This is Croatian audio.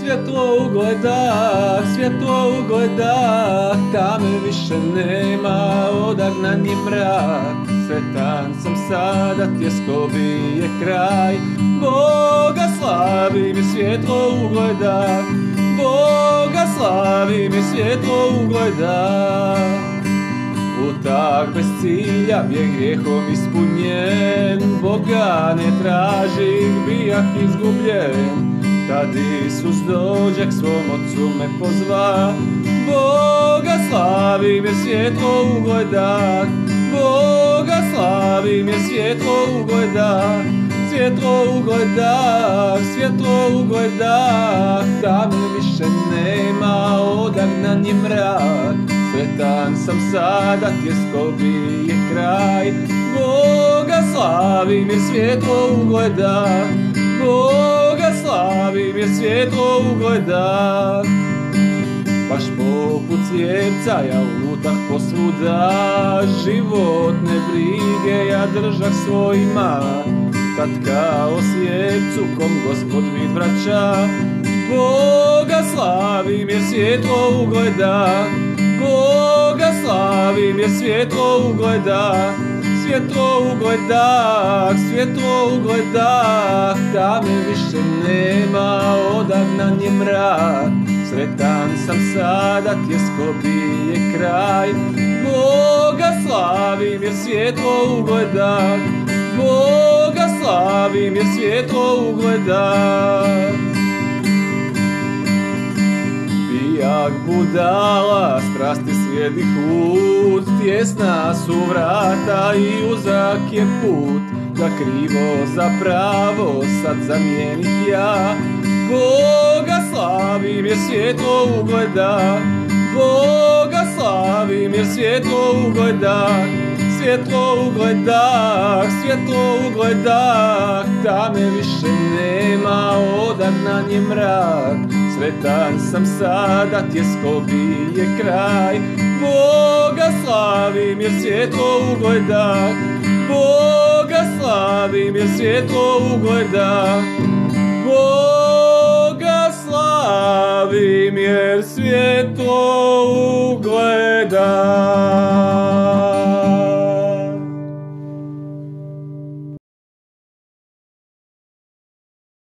svjetlo ugledah, tame više nema, odagnan je mrak. Sretan sam sada, tjeskobi je kraj. Boga slavim i svjetlo ugledah, Boga slavim i svjetlo ugledah. Putak bez cilja, bijeg grijehom ispunjen, Boga ne tražih, bijah izgubljen. Tad Isus dođe k svom ocu me pozva. Boga slavim jer svjetlo ugledah, Boga slavim jer svjetlo ugledah. Svjetlo ugledah, svjetlo ugledah, tame više nema, odagnan je mrak. Sretan sam sada, tjeskobi je kraj. Boga slavim jer svjetlo ugledah, Boga slavim jer svjetlo ugledah. Baš poput slijepca ja lutah posvuda, životne brige ja držah svojima. Tad kao slijepcu kom Gospod vid vraća. Boga slavim jer svjetlo ugledah, Boga slavim jer svjetlo ugledah. Svjetlo ugledah, svjetlo ugledah, tame više nema, odagnan je mrak. Sretan sam sada, tjeskobi je kraj. Boga slavim jer svjetlo ugledah, Boga slavim jer svjetlo ugledah. Bijak budala, strasti slijedih lud, tjesna su vrata i uzak je put. Da krivo za pravo sad zamijenih ja. Boga slavim jer svjetlo ugledah, Boga slavim jer svjetlo ugledah. Svjetlo ugledah, svjetlo ugledah, tame više nema, odagnan je mrak. Sretan sam sada, tjeskobi je kraj. Boga slavim jer svjetlo ugledah, Boga slavim jer svjetlo ugledah.